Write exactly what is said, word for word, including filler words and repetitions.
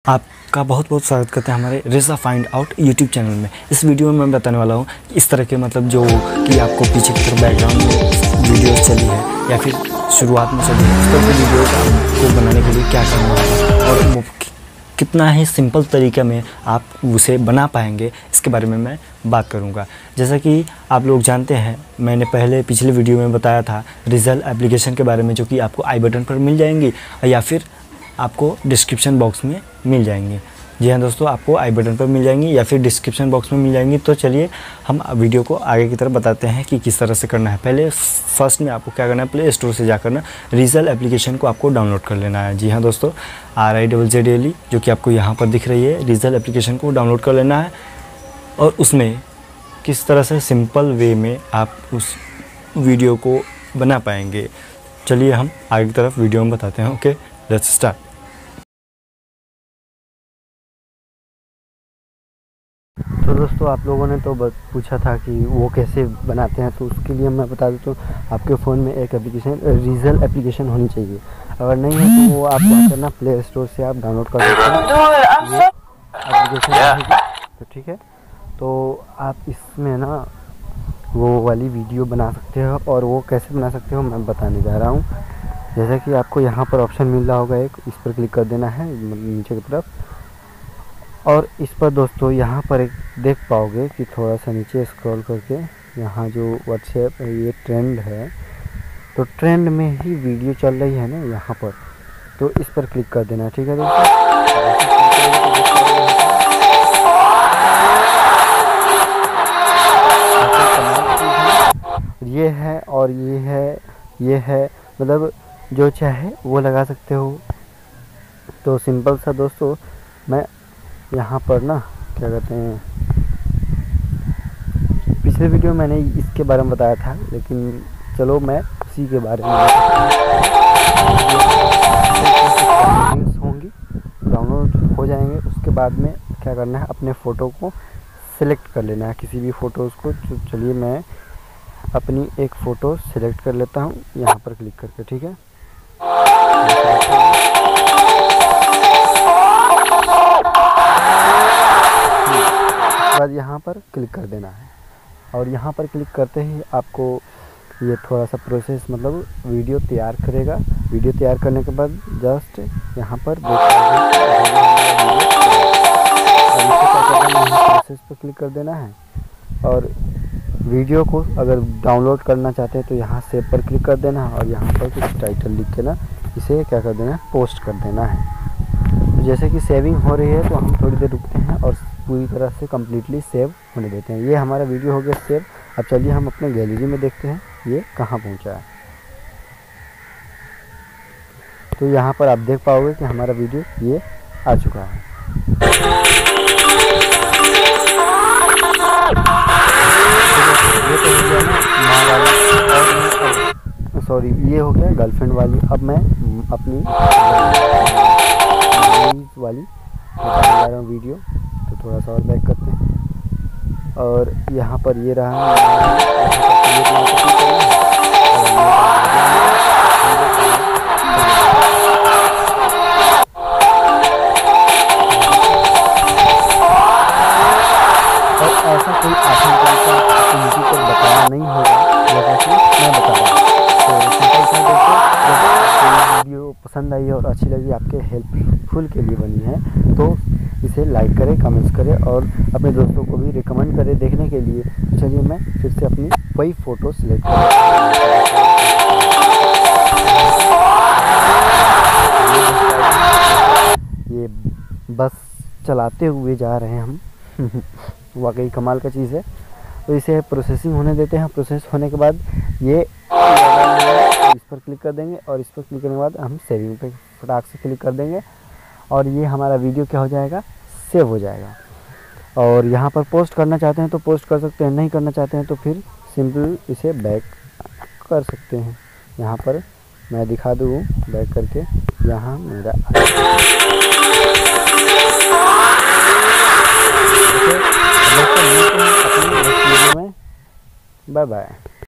आपका बहुत बहुत स्वागत करते हैं हमारे रिज़ा फाइंड आउट यूट्यूब चैनल में। इस वीडियो में मैं बताने वाला हूँ इस तरह के मतलब जो कि आपको पीछे की तरफ बैकग्राउंड में वीडियो चली है या फिर शुरुआत में चली है, इस तरह की वीडियो को बनाने के लिए क्या करना होगा और वो कितना ही सिंपल तरीके में आप उसे बना पाएंगे, इसके बारे में मैं बात करूंगा। जैसा कि आप लोग जानते हैं, मैंने पहले पिछले वीडियो में बताया था रिजल एप्लीकेशन के बारे में, जो कि आपको आई बटन पर मिल जाएंगी या फिर आपको डिस्क्रिप्शन बॉक्स में मिल जाएंगी। जी हाँ दोस्तों, आपको आई बटन पर मिल जाएंगी या फिर डिस्क्रिप्शन बॉक्स में मिल जाएंगी। तो चलिए हम वीडियो को आगे की तरफ बताते हैं कि किस तरह से करना है। पहले फर्स्ट में आपको क्या करना है, प्ले स्टोर से जाकर ना रिजल एप्लीकेशन को आपको डाउनलोड कर लेना है। जी हाँ दोस्तों, R I double Z L E जो कि आपको यहाँ पर दिख रही है, रिजल एप्लीकेशन को डाउनलोड कर लेना है और उसमें किस तरह से सिंपल वे में आप उस वीडियो को बना पाएंगे। चलिए हम आगे की तरफ वीडियो में बताते हैं। Okay, let's start. तो दोस्तों, आप लोगों ने तो पूछा था कि वो कैसे बनाते हैं, तो उसके लिए मैं बता देता हूँ। आपके फ़ोन में एक एप्लीकेशन रिजल एप्लीकेशन होनी चाहिए। अगर नहीं है तो वो आप क्या करना, प्ले स्टोर से आप डाउनलोड कर सकते हैं एप्लीकेशन। तो ठीक है, तो आप इसमें ना वो वाली वीडियो बना सकते हो। और वो कैसे बना सकते हो मैं बताने जा रहा हूँ। जैसा कि आपको यहाँ पर ऑप्शन मिल रहा होगा, एक इस पर क्लिक कर देना है नीचे की तरफ। और इस पर दोस्तों यहाँ पर एक देख पाओगे कि थोड़ा सा नीचे स्क्रॉल करके यहाँ जो व्हाट्सएप ये ट्रेंड है, तो ट्रेंड में ही वीडियो चल रही है ना यहाँ पर, तो इस पर क्लिक कर देना है। ठीक है दोस्तों, ये है और ये है, ये है मतलब जो चाहे वो लगा सकते हो। तो सिंपल सा दोस्तों, मैं यहाँ पर ना क्या कहते हैं, पिछले वीडियो में मैंने इसके बारे में बताया था, लेकिन चलो मैं उसी के बारे में होंगी डाउनलोड हो जाएंगे। उसके बाद में क्या करना है, अपने फ़ोटो को सिलेक्ट कर लेना है, किसी भी फ़ोटोज़ को। तो चलिए मैं अपनी एक फ़ोटो सिलेक्ट कर लेता हूँ यहाँ पर क्लिक करके। ठीक है, बाद यहाँ पर क्लिक कर देना है। और यहाँ पर क्लिक करते ही आपको ये थोड़ा सा प्रोसेस मतलब वीडियो तैयार करेगा। वीडियो तैयार करने के बाद जस्ट यहाँ पर प्रोसेस पर क्लिक कर देना है। और वीडियो को अगर डाउनलोड करना चाहते हैं तो यहाँ सेव पर क्लिक कर देना है और यहाँ पर कुछ टाइटल लिख के ना इसे क्या कर देना है, पोस्ट कर देना है। तो जैसे कि सेविंग हो रही है तो हम थोड़ी देर रुकते हैं और पूरी तरह से कम्प्लीटली सेव होने देते हैं। ये हमारा वीडियो हो गया सेव। अब चलिए हम अपने गैलरी में देखते हैं ये कहाँ पहुँचा है। तो यहाँ पर आप देख पाओगे कि हमारा वीडियो ये आ चुका है। सॉरी, ये हो गया गर्लफ्रेंड वाली। अब मैं अपनी वाली बताने जा रहा हूँ वीडियो। तो थोड़ा सा और बैक करते हैं और यहाँ पर ये रहा। और ऐसा कोई आसान तरीका आपको यूट्यूब पर बताया नहीं होगा जैसा कि मैं बता रहा हूँ। तो सिंपल सा दोस्तों, वीडियो पसंद आई और अच्छी लगी, आपके हेल्पफुल के लिए बनी है, तो इसे लाइक करें, कमेंट्स करें और अपने दोस्तों को भी रिकमेंड करें देखने के लिए। चलिए मैं फिर से अपनी वही फ़ोटो सिलेक्ट करूँ। ये बस चलाते हुए जा रहे हैं हम वाकई कमाल का चीज़ है। तो इसे प्रोसेसिंग होने देते हैं। प्रोसेस होने के बाद ये इस पर क्लिक कर देंगे और इस पर क्लिक करने के बाद हम सेविंग पे फटाक से क्लिक कर देंगे और ये हमारा वीडियो क्या हो जाएगा, सेव हो जाएगा। और यहाँ पर पोस्ट करना चाहते हैं तो पोस्ट कर सकते हैं, नहीं करना चाहते हैं तो फिर सिंपल इसे बैक कर सकते हैं। यहाँ पर मैं दिखा दूँ बैक करके, यहाँ मेरा बाय बाय।